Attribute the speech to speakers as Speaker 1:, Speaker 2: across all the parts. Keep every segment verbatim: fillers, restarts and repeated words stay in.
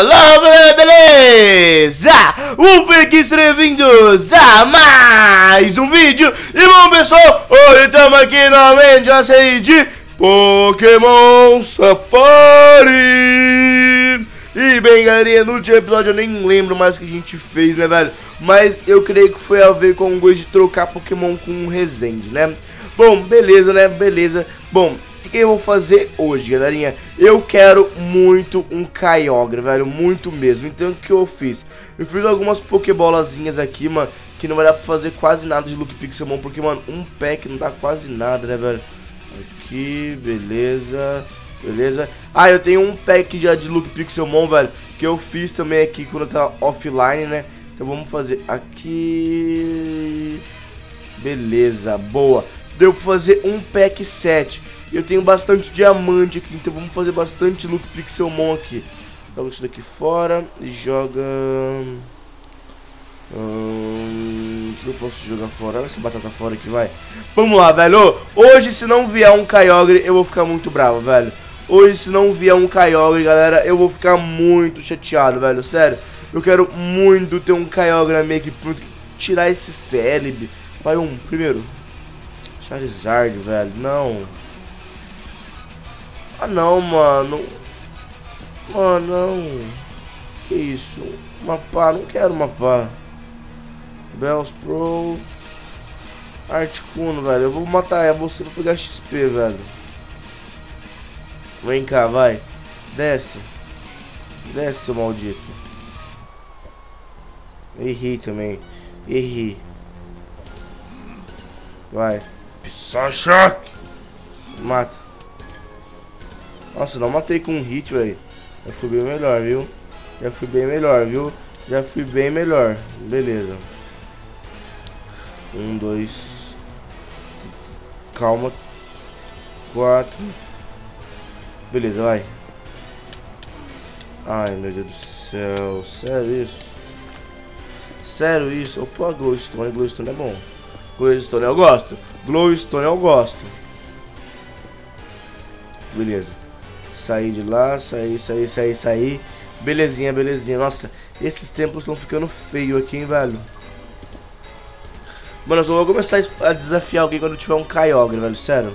Speaker 1: Olá, beleza? O Fake bem-vindos a mais um vídeo. E bom, pessoal, hoje estamos aqui novamente a série de Pokémon Safari. E bem, galerinha, no último episódio eu nem lembro mais o que a gente fez, né, velho? Mas eu creio que foi a ver com o gosto de trocar Pokémon com um Resende, né? Bom, beleza, né? Beleza. Bom, o que eu vou fazer hoje, galerinha? Eu quero muito um Kyogre, velho, muito mesmo. Então o que eu fiz? Eu fiz algumas pokebolazinhas aqui, mano, que não vai dar pra fazer quase nada de Look Pixelmon, porque, mano, um pack não dá quase nada, né, velho? Aqui, beleza, beleza. Ah, eu tenho um pack já de Look Pixelmon, velho, que eu fiz também aqui quando eu tava offline, né? Então vamos fazer aqui. Beleza, boa. Deu pra fazer um pack sete. Eu tenho bastante diamante aqui, então vamos fazer bastante Look Pixelmon aqui. Joga isso daqui fora e joga... Hum, o que eu posso jogar fora? Olha essa batata fora aqui, vai. Vamos lá, velho. Hoje, se não vier um Kyogre, eu vou ficar muito bravo, velho. Hoje, se não vier um Kyogre, galera, eu vou ficar muito chateado, velho. Sério, eu quero muito ter um Kyogre na minha equipe, tirar esse Celebi. Vai um, primeiro. Charizard, velho, não. Ah, não, mano. Mano, não. Que isso? Mapa, não quero mapa. Bellsprout. Articuno, velho. Eu vou matar é você pra pegar X P, velho. Vem cá, vai. Desce. Desce, seu maldito. Errei também. Errei. Vai. Psyshock. Mata. Nossa, não matei com um hit, velho. Já fui bem melhor, viu? Já fui bem melhor, viu? Já fui bem melhor. Beleza. Um, dois. Calma. Quatro. Beleza, vai. Ai, meu Deus do céu. Sério isso? Sério isso? Opa, Glowstone. Glowstone é bom. Glowstone eu gosto. Glowstone eu gosto. Beleza. Sair de lá, sair, sair, sair, sair. Belezinha, belezinha. Nossa, esses templos estão ficando feio aqui, hein, velho. Mano, eu só vou começar a desafiar alguém quando tiver um Kyogre, velho. Sério.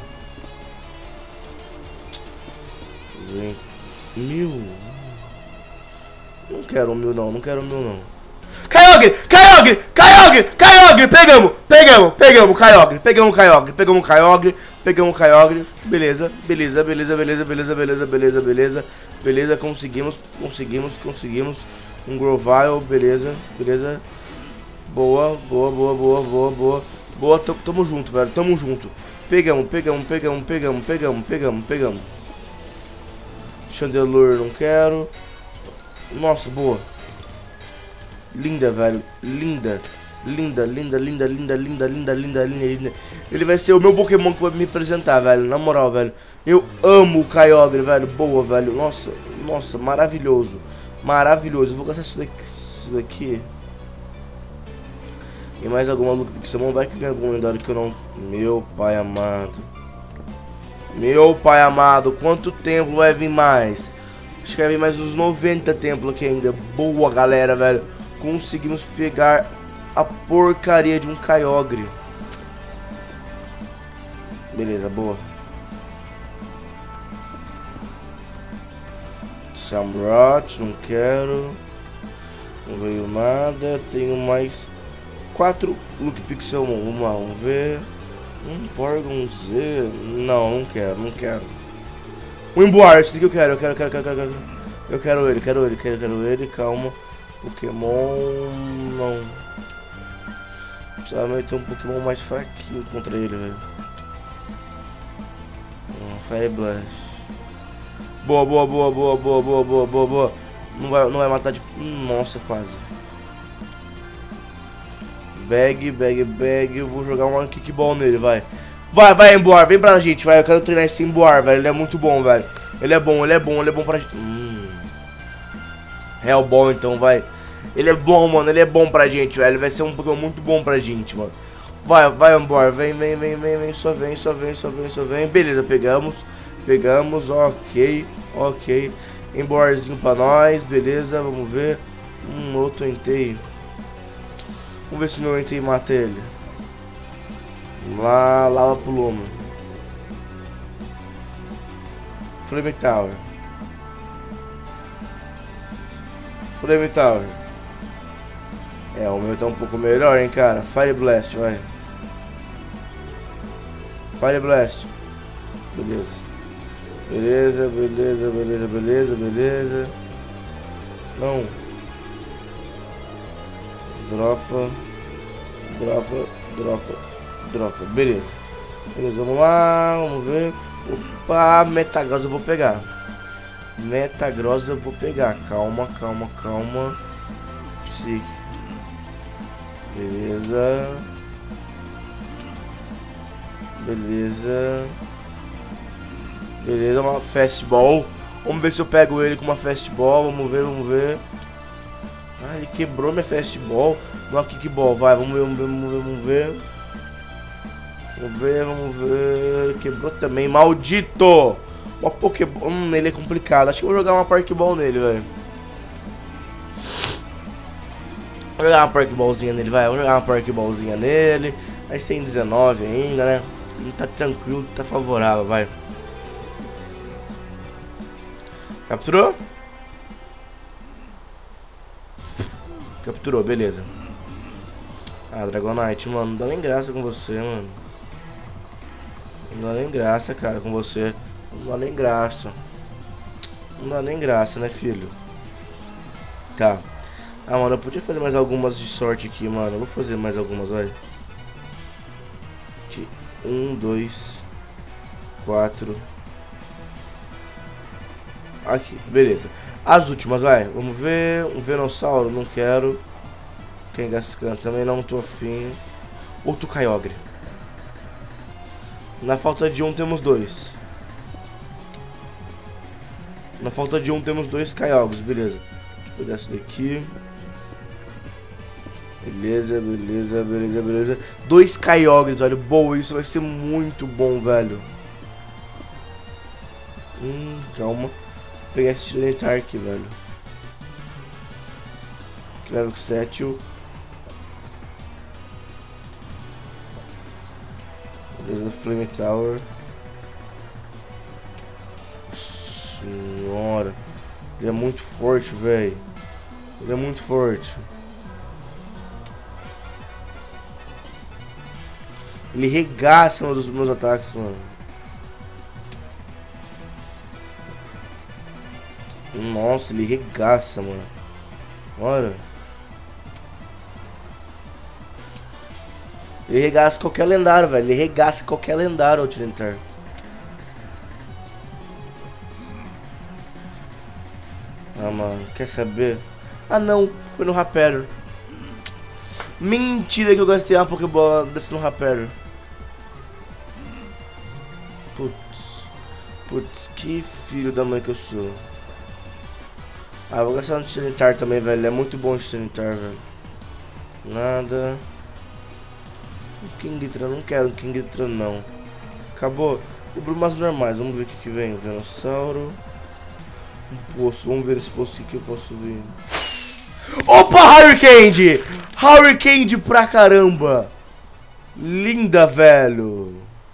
Speaker 1: Mil. Não quero um mil, não. Não quero um mil, não. Kyogre! Kyogre! Kyogre! Kyogre! Pegamos! Pegamos! Pegamos! Kyogre! Pegamos Kyogre! Pegamos Kyogre! Pegamos Kyogre! Beleza! Beleza! Beleza! Beleza! Beleza! Beleza! Beleza! Beleza! Beleza! Conseguimos! Conseguimos! Conseguimos! Um Grovyle! Beleza! Beleza! Boa! Boa! Boa! Boa! Boa! Boa! Boa! Tamo, tamo junto, velho! Tamo junto! Pegamos! Pegamos! Pegamos! Pegamos! Pegamos! Pegamos! Pegamos! Chandelure não quero! Nossa! Boa! Linda, velho. Linda. Linda, linda, linda, linda, linda, linda, linda, linda, linda. Ele vai ser o meu Pokémon que vai me apresentar, velho. Na moral, velho. Eu amo o Kyogre, velho. Boa, velho. Nossa, nossa, maravilhoso. Maravilhoso. Eu vou gastar isso daqui. Isso daqui. E mais alguma Look Pixelmon. Vai que vem algum lendário que eu não... Meu pai amado. Meu pai amado. Quanto tempo vai vir mais? Acho que vai vir mais uns noventa templos aqui ainda. Boa, galera, velho. Conseguimos pegar a porcaria de um Kyogre. Beleza, boa. Samrot, não quero. Não veio nada. Tenho mais quatro Look Pixelmon. Vamos lá, vamos ver. Um Porygon Z. Não, não quero, não quero. O Emboar, esse daqui eu quero, eu quero, eu quero, eu quero, eu quero. Eu quero ele, quero ele, quero, quero ele, calma. Pokémon não. Precisava meter um Pokémon mais fraquinho contra ele, velho. Um Fire Blast. Boa, boa, boa, boa, boa, boa, boa, boa, boa. Não vai, não vai matar de. Nossa, quase. Bag, bag, bag. Eu vou jogar uma Kickball nele, vai. Vai, vai, Emboar, vem pra gente, vai. Eu quero treinar esse Emboar, velho. Ele é muito bom, velho. Ele é bom, ele é bom, ele é bom pra gente. Hum. É o bom, então, vai. Ele é bom, mano. Ele é bom pra gente, velho. Ele vai ser um Pokémon muito bom pra gente, mano. Vai, vai, Emboar. Vem, vem, vem, vem, vem. Só vem, só vem, só vem, só vem. Beleza, pegamos. Pegamos, ok. Ok. Emborzinho pra nós, beleza, vamos ver. Um outro Entei. Vamos ver se meu Entei mata ele. Vamos lá, lava pro lume. Flame Tower. Flame Tower. É, o meu tá um pouco melhor, hein, cara. Fire Blast, vai. Fire Blast. Beleza. Beleza, beleza, beleza, beleza, beleza. Não. Dropa. Dropa, dropa, dropa. Beleza. Beleza, vamos lá, vamos ver. Opa, Metagross eu vou pegar. Metagross eu vou pegar. Calma, calma, calma. Psique. Beleza. Beleza. Beleza, uma Fastball. Vamos ver se eu pego ele com uma Fastball. Vamos ver, vamos ver. Ah, ele quebrou minha Fastball. Uma Kickball, vai, vamos ver, vamos ver, vamos ver, vamos ver. Vamos ver, vamos ver. Quebrou também, maldito! Uma Pokéball. Hum, ele é complicado. Acho que eu vou jogar uma Parkball nele, velho. Vou jogar uma Parkballzinha nele, vai. Vou jogar uma Parkballzinha nele. A gente tem dezenove ainda, né? Não tá tranquilo, tá favorável, vai. Capturou? Capturou, beleza. Ah, Dragonite, mano, não dá nem graça com você, mano. Não dá nem graça, cara, com você. Não dá nem graça. Não dá nem graça, né, filho? Tá. Ah, mano, eu podia fazer mais algumas de sorte aqui, mano. Eu vou fazer mais algumas, vai. Um, dois, quatro. Aqui, beleza. As últimas, vai. Vamos ver. Um Venossauro, não quero. Kangaskhan também não tô afim. Outro Kyogre. Na falta de um temos dois. Na falta de um temos dois Kyogres, beleza. Deixa eu pegar esse daqui. Beleza, beleza, beleza, beleza. Dois Kyogres, velho. Boa, isso vai ser muito bom, velho. Hum, calma. Vou pegar esse Tyranitar aqui, velho. Que level sete. Beleza, Flame Tower. Nossa senhora. Ele é muito forte, velho. Ele é muito forte. Ele regaça os meus ataques, mano. Nossa, ele regaça, mano. Olha. Ele regaça qualquer lendário, velho. Ele regaça qualquer lendário, o Tyranitar. Ah, mano. Quer saber? Ah, não. Foi no Raptor. Mentira que eu gastei uma Pokébola desse no Raptor. Putz. Putz, que filho da mãe que eu sou. Ah, vou gastar no Tyranitar também, velho. É muito bom o Tyranitar, velho. Nada. Um Kingdra, não quero um Kingdra, não. Acabou. E brumas normais, vamos ver o que, que vem. Um Venossauro. Um poço, vamos ver nesse poço que eu posso ver. Opa, Hurricane! Hurricane pra caramba! Linda, velho!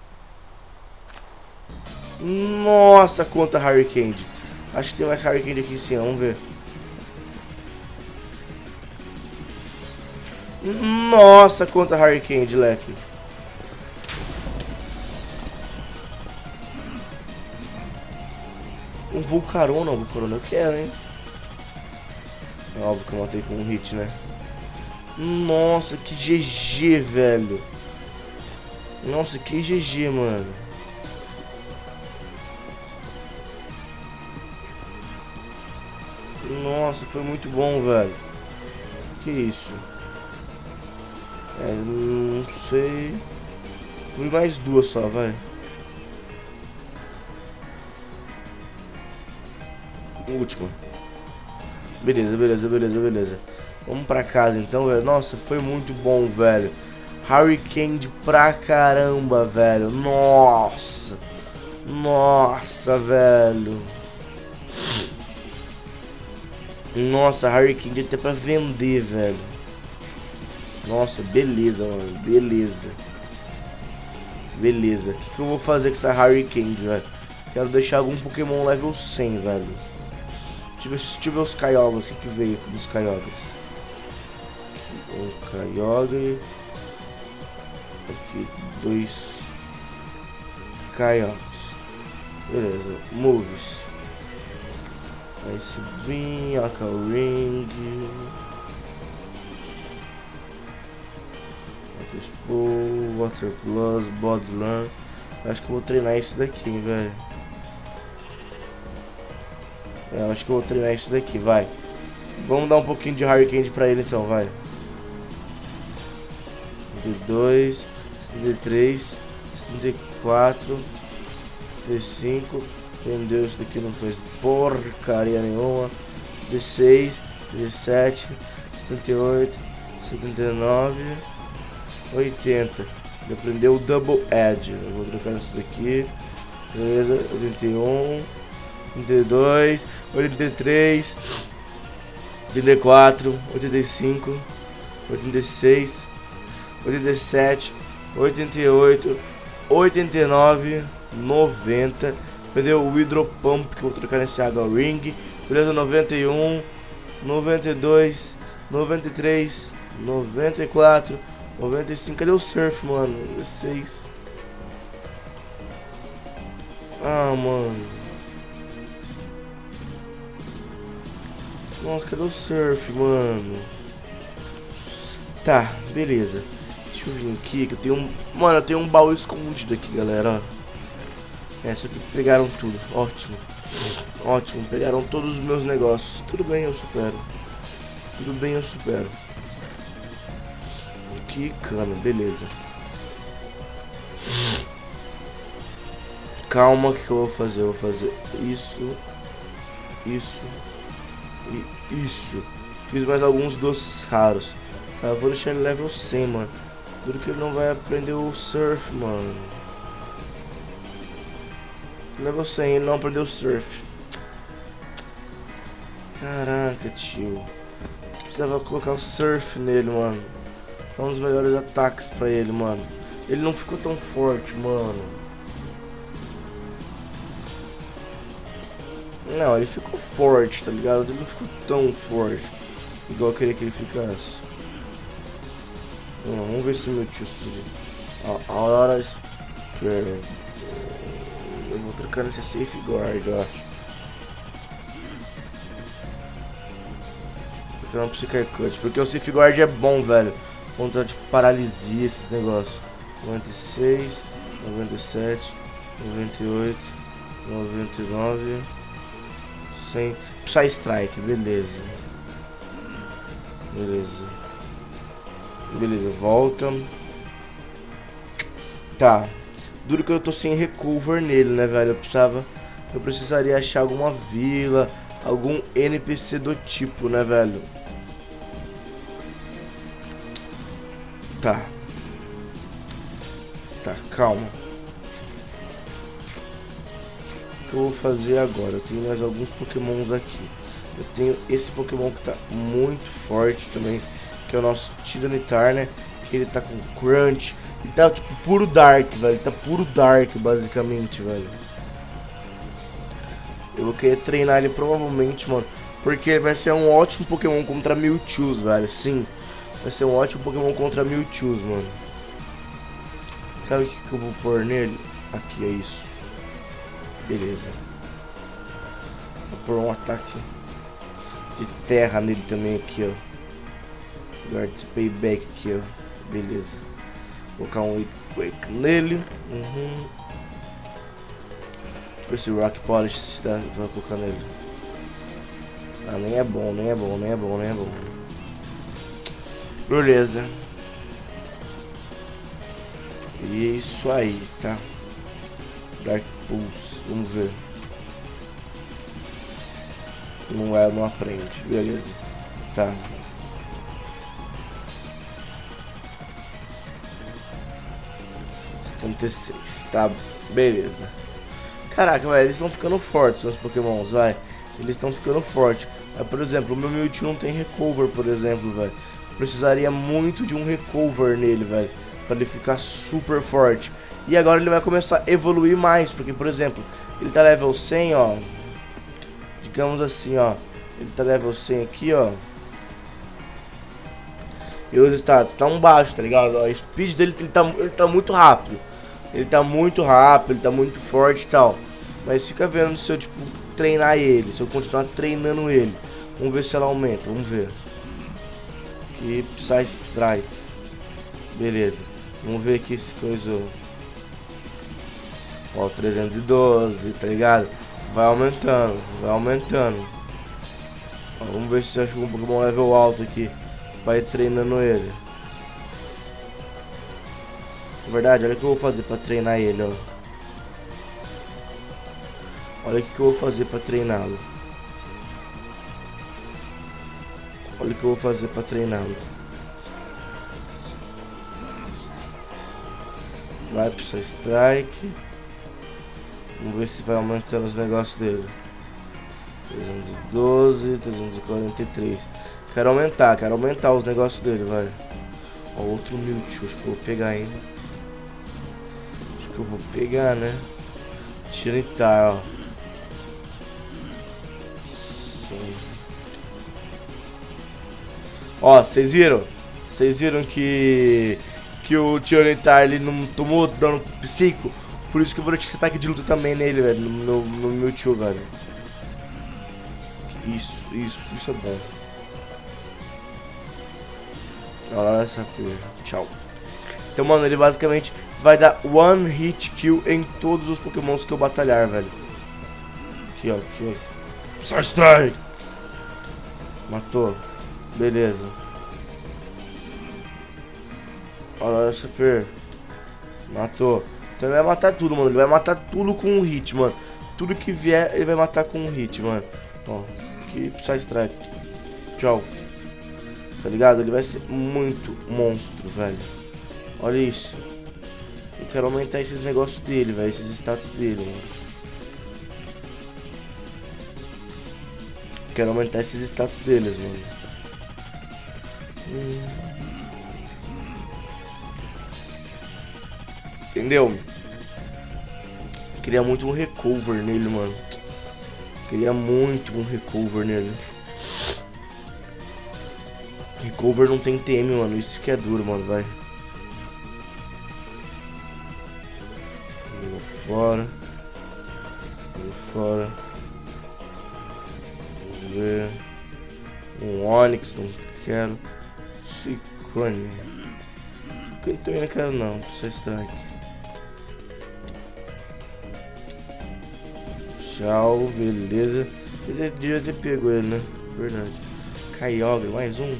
Speaker 1: Nossa, quanta Hurricane! Acho que tem mais Hurricane aqui sim, vamos ver. Nossa, quanta Hurricane, leque! Um Volcarona, um Volcarona eu quero, hein? É óbvio que eu matei com um hit, né? Nossa, que G G, velho. Nossa, que G G, mano. Nossa, foi muito bom, velho. Que isso? É, não sei. Fui mais duas só, vai. Última. Beleza, beleza, beleza, beleza. Vamos pra casa então, velho. Nossa, foi muito bom, velho. Hurricane pra caramba, velho. Nossa. Nossa, velho. Nossa, Harry King até pra vender, velho. Nossa, beleza, mano. Beleza. Beleza. O que, que eu vou fazer com essa Harry King, velho? Quero deixar algum Pokémon level cem, velho. Deixa eu ver, deixa eu ver os Kyogres. O que, que veio nos Kyogres? Aqui, um Kyogre. Aqui, dois Kyogres. Beleza. Moves. Ice Beam, Aqua Ring. Water Spool, Water Plus, Bodslam. Acho que eu vou treinar isso daqui, velho. É, acho que eu vou treinar isso daqui, vai. Vamos dar um pouquinho de Harry Candy pra ele então, vai. setenta e dois, setenta e três, setenta e quatro, setenta e cinco. Meu Deus, isso daqui não fez porcaria nenhuma. setenta e seis, setenta e sete, setenta e oito, setenta e nove, oitenta. Ele aprendeu o Double Edge. Eu vou trocar isso daqui. Beleza, oitenta e um, oitenta e dois, oitenta e três, oitenta e quatro, oitenta e cinco, oitenta e seis, oitenta e sete, oitenta e oito, oitenta e nove, noventa. Aprendeu o Hydro Pump, que eu vou trocar nesse Aqua Ring. Beleza, noventa e um, noventa e dois, noventa e três, noventa e quatro, noventa e cinco. Cadê o Surf, mano? noventa e seis. Ah, mano. Nossa, cadê o Surf, mano? Tá, beleza. Deixa eu vir aqui, que eu tenho um... Mano, eu tenho um baú escondido aqui, galera, ó. É, só que pegaram tudo. Ótimo. Ótimo, pegaram todos os meus negócios. Tudo bem, eu supero. Tudo bem, eu supero. Que cana, beleza. Calma, o que, que eu vou fazer? Eu vou fazer isso, isso e isso. Fiz mais alguns doces raros. Tá, eu vou deixar ele level cem, mano. Duro que ele não vai aprender o Surf, mano. Level cem, ele não aprendeu o Surf. Caraca, tio. Precisava colocar o Surf nele, mano. Foi um dos melhores ataques pra ele, mano. Ele não ficou tão forte, mano. Não, ele ficou forte, tá ligado? Ele não ficou tão forte igual eu queria que ele ficasse. Não, vamos ver se meu tio... A Aurora... Eu vou trocar nesse Safeguard, eu acho. Porque não Psychic Cut. Porque o Safeguard é bom, velho. Contra, tipo, paralisia, esses negócios. noventa e seis, noventa e sete, noventa e oito, noventa e nove, cem. Psy Strike, beleza. Beleza. Beleza, volta. Tá. Duro que eu tô sem recover nele, né, velho? Eu precisava... Eu precisaria achar alguma vila, algum N P C do tipo, né, velho? Tá. Tá, calma. O que eu vou fazer agora? Eu tenho mais alguns pokémons aqui. Eu tenho esse pokémon que tá muito forte também, que é o nosso Tiranitar, né? Que ele tá com Crunch. Ele tá tipo puro Dark, velho. Ele tá puro Dark, basicamente, velho. Eu vou querer treinar ele provavelmente, mano, porque ele vai ser um ótimo pokémon contra Mewtwo, velho. Sim, vai ser um ótimo pokémon contra Mewtwo, mano. Sabe o que, que eu vou pôr nele? Aqui, é isso. Beleza. Vou pôr um ataque de terra nele também aqui, ó. Guards Payback aqui, ó. Beleza. Vou colocar um Quake nele. Uhum. Deixa eu ver se o Rock Polish se dá, vai colocar nele. Ah, nem é bom, nem é bom, nem é bom, nem é bom. Beleza. E é isso aí, tá? Dark Pulse, vamos ver. Não é, não aprende, beleza. Tá. setenta e seis, tá, beleza. Caraca, velho, eles estão ficando fortes, os pokémons, vai. eles estão ficando fortes. Mas, por exemplo, o meu Mewtwo não tem recover, por exemplo, velho. Precisaria muito de um recover nele, velho, pra ele ficar super forte. E agora ele vai começar a evoluir mais, porque, por exemplo, ele tá level cem, ó. Digamos assim, ó. Ele tá level cem aqui, ó. E os status tão baixo, tá ligado? Ó, a speed dele ele tá, ele tá muito rápido. Ele tá muito rápido, ele tá muito forte e tal. Mas fica vendo se eu, tipo, treinar ele. Se eu continuar treinando ele. Vamos ver se ela aumenta, vamos ver. Aqui, Psy-Strike. Beleza. Vamos ver aqui esse coisa. Ó, trezentos e doze, tá ligado? Vai aumentando, vai aumentando. Ó, vamos ver se eu acho um Pokémon level alto aqui. Vai treinando ele. Na verdade, olha o que eu vou fazer pra treinar ele, ó. Olha o que eu vou fazer pra treiná-lo. Olha o que eu vou fazer pra treiná-lo. Vai pro seu strike. Vamos ver se vai aumentando os negócios dele. trezentos e doze, trezentos e quarenta e três. Quero aumentar, quero aumentar os negócios dele, vai. Ó, outro Mewtwo, acho que eu vou pegar ainda. Acho que eu vou pegar, né? Tiritar, ó. Sim. Ó, vocês viram? Vocês viram que que o Tiritar ele não tomou dano psíquico? Por isso que eu vou dar esse ataque de luta também nele, velho, no, no, no Mewtwo, velho. Isso, isso, isso é bom. Olha essa coisa. Tchau. Então, mano, ele basicamente vai dar one hit kill em todos os pokémons que eu batalhar, velho. Aqui, ó, aqui, ó. Psy-Strike! Matou. Beleza. Olha essa per. Matou. Então ele vai matar tudo, mano. Ele vai matar tudo com um hit, mano. Tudo que vier, ele vai matar com um hit, mano. Ó, aqui, Psy-Strike. Tchau. Tá ligado? Ele vai ser muito monstro, velho. Olha isso. Eu quero aumentar esses negócios dele, velho. Esses status dele, mano. Quero aumentar esses status deles, mano. Hum. Entendeu? Queria muito um recover nele, mano. Queria muito um recover nele. Recover não tem T M, mano. Isso que é duro, mano. Vai. Vou fora. Vou fora. Vamos ver. Um Onix, não quero. Suicune. Suicune também não quero, não. Precisa strike. Tchau, beleza. Ele devia ter pego ele, né? Verdade. Kyogre, mais um.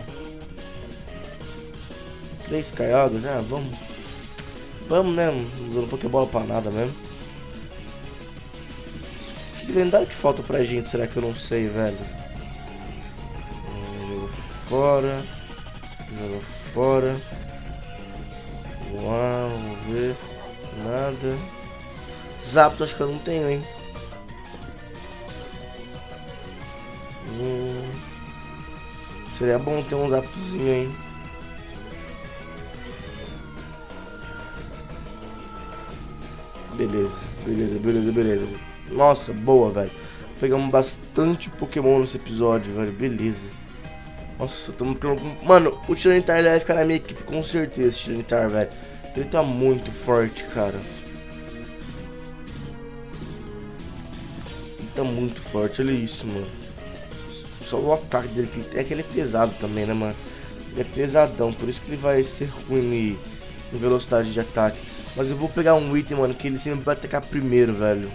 Speaker 1: Três Kyogres, ah, vamos. Vamos, né? Usando Pokébola pra nada mesmo. Que lendário que falta pra gente, será que eu não sei, velho? Joga fora. Joga fora. Uau, vamos ver. Nada. Zapdos acho que eu não tenho, hein? Hum. Seria bom ter um Zapdozinho, hein? Beleza, beleza, beleza, beleza. Nossa, boa, velho. Pegamos bastante Pokémon nesse episódio, velho. Beleza. Nossa, estamos ficando com... Mano, o Tyranitar vai ficar na minha equipe com certeza, esse Tyranitar, velho. Ele tá muito forte, cara. Ele tá muito forte, olha isso, mano. Só o ataque dele, é que ele é pesado também, né, mano? Ele é pesadão, por isso que ele vai ser ruim em velocidade de ataque. Mas eu vou pegar um item, mano, que ele sempre vai atacar primeiro, velho.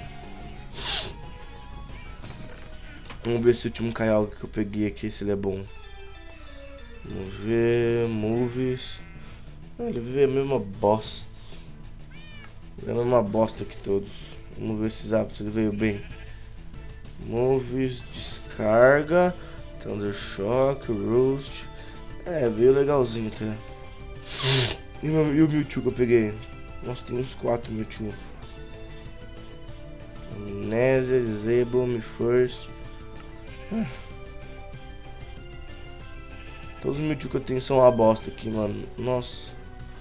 Speaker 1: Vamos ver se o último Kyogre que eu peguei aqui, se ele é bom. Vamos ver... Moves... Ah, ele veio a mesma bosta. Ele é a mesma bosta que todos. Vamos ver esses hábitos, ele veio bem. Moves, descarga... Thunder Shock, Roost... É, veio legalzinho até. E o, e o Mewtwo que eu peguei? Nossa, tem uns quatro Mewtwo. Amnésia, Disable, Me First. Todos os Mewtwo que eu tenho são uma bosta aqui, mano. Nossa.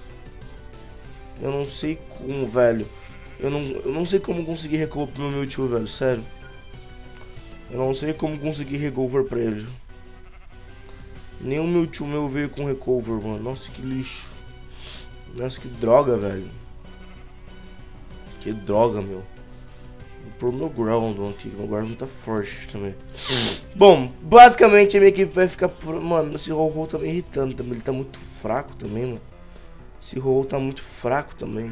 Speaker 1: Eu não sei como, velho. Eu não, eu não sei como conseguir recover pro meu Mewtwo, velho. Sério. Eu não sei como conseguir recover pra ele. Nenhum Mewtwo meu veio com recover, mano. Nossa, que lixo. Nossa, que droga, velho. Que droga, meu. Vou pôr meu Groudon aqui, que meu Groudon tá forte também. Bom, basicamente a minha equipe vai ficar por... Mano, esse Ho-Ho tá me irritando também. Ele tá muito fraco também, mano. Esse Ho-Ho tá muito fraco também.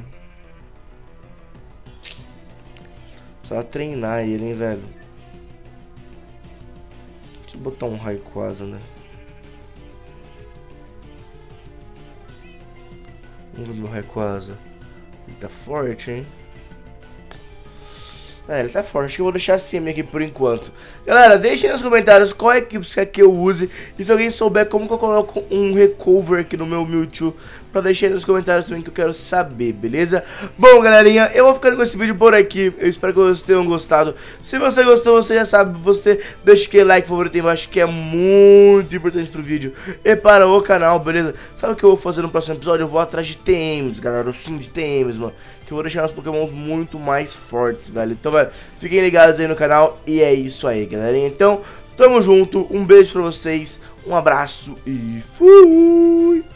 Speaker 1: Precisava treinar ele, hein, velho. Deixa eu botar um Rayquaza, né? Vamos ver meu Rayquaza. Ele tá forte, hein? É, ele tá forte. Acho que eu vou deixar assim a minha equipe por enquanto. Galera, deixem nos comentários qual equipe você quer que eu use. E se alguém souber como que eu coloco um recover aqui no meu Mewtwo, pra deixar aí nos comentários também, que eu quero saber, beleza? Bom, galerinha, eu vou ficando com esse vídeo por aqui. Eu espero que vocês tenham gostado. Se você gostou, você já sabe, você deixa aquele like favorito aí embaixo, que é muito importante pro vídeo e para o canal, beleza? Sabe o que eu vou fazer no próximo episódio? Eu vou atrás de T Ms, galera, sim, de T Ms, mano, que eu vou deixar os pokémons muito mais fortes, velho. Então, velho, fiquem ligados aí no canal. E é isso aí, galerinha. Então, tamo junto, um beijo pra vocês, um abraço e fui!